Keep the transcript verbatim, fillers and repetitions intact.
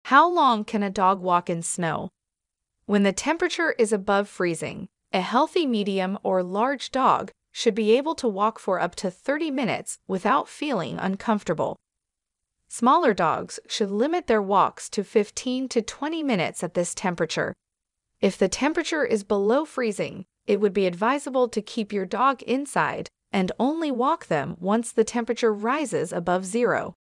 How long can a dog walk in snow? When the temperature is above freezing, a healthy medium or large dog should be able to walk for up to thirty minutes without feeling uncomfortable. Smaller dogs should limit their walks to fifteen to twenty minutes at this temperature. If the temperature is below freezing, it would be advisable to keep your dog inside and only walk them once the temperature rises above zero.